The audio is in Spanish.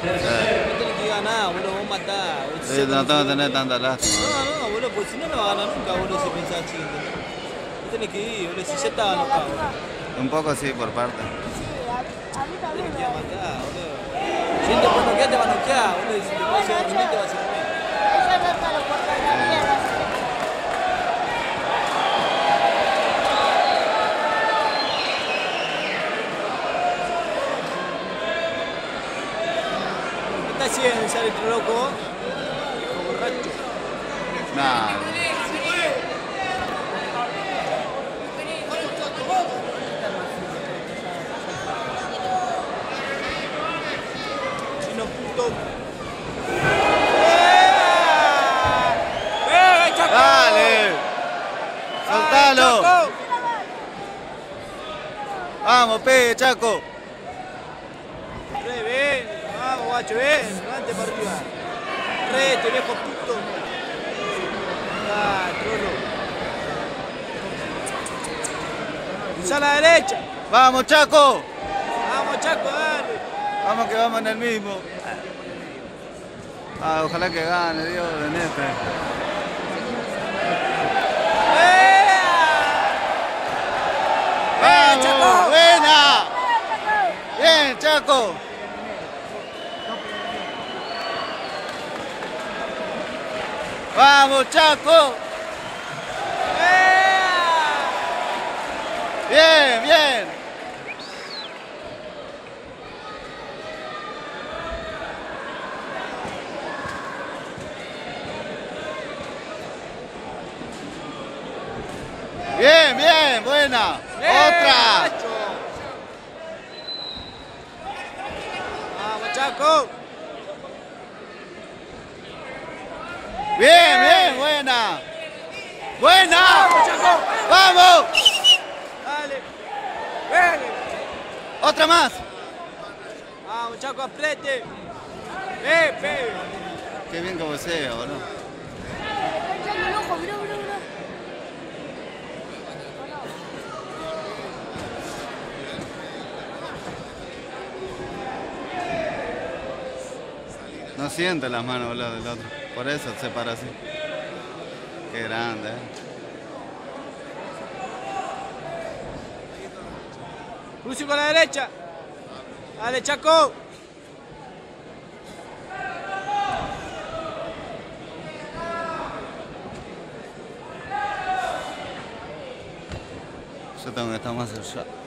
No tenés que ganar, boludo, vos matás. No tengo que tener tanta lástima. No, boludo, porque si no, no va a ganar nunca, boludo, si pensás así, ¿entendés? No tenés que ir, boludo, si ya estaba enojado, boludo. Un poco sí, por parte. Tenés que ir a matar, boludo. Si él te puede noquear, te va a noquear, boludo, y si te puede hacer dormir, te va a hacer dormir. ¿Qué está haciendo ese árbitro loco? Viejo borracho. Nah. Chino puto. ¡Eh, Chaco! ¡Dale! ¡Soltalo! Chaco! ¡Vamos, pegue, Chaco! Re, ven. Vamos, guacho, ven. Levante para arriba. Rete, viejo puto. Ah, trolo. Usa la derecha. ¡Vamos, Chaco! Vamos, Chaco, dale. Vamos que vamos en el mismo. Ojalá que gane, Dios, de neta. ¡Vamos! Chaco! ¡Buena! ¡Bien, Chaco! ¡Vamos, Chaco! ¡Bien, bien! Bien, bien, buena. Otra. Vamos, Chaco. Bien, bien, buena. Buena. Vamos, Chaco. Vamos. Dale. Ven. Otra más. Vamos, Chaco, apriete. Pepe. Qué bien que vocea, boludo. No siente las manos, boludo, del otro. Por eso se para así. Qué grande, Lucio con la derecha. Dale, Chaco. Yo tengo que estar más allá.